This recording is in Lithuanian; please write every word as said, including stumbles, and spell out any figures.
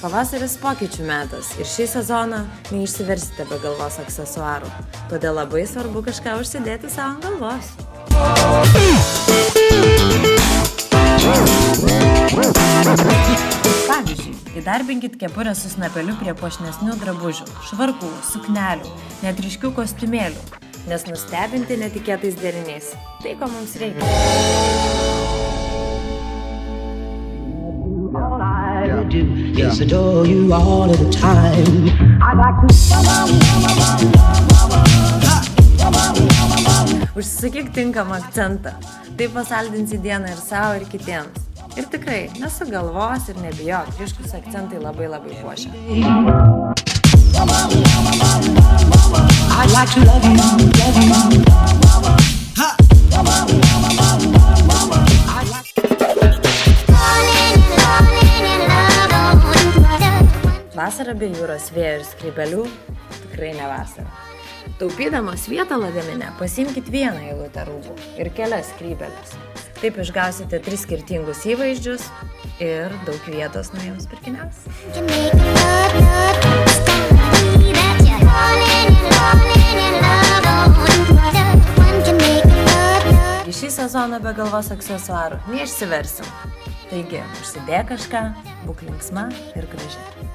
Pavasaris pokyčių metas ir šį sezoną neišsiversite be galvos aksesuarų, todėl labai svarbu kažką užsidėti savo ant galvos. Pavyzdžiui, įdarbinkit kepurę su snapeliu prie puošnesnių drabužių, švarkų, suknelių, net ryškių kostiumėlių, nes nustebinti netikėtais deriniais. Tai, ko mums reikia. Yes, adore you all of the time. I'd like to... Užsisakyk tinkamą akcentą. Tai pasaldinsi dieną ir savo, ir kitiems. Ir tikrai, nesugalvos ir nebijok, ryškus akcentai labai labai puošia. I'd like to love you, love you. Vasara be jūros, vėjo ir skrybelių tikrai ne vasara. Taupydamos vietą lagamine, pasiimkit vieną eilutę rūbų ir kelias skrybelės. Taip išgausite tris skirtingus įvaizdžius ir daug vietos naujiems pirkiniams. Į šį sezoną be galvos aksesuarų neišsiversim. Taigi, užsidėk kažką, būk linksma ir graži.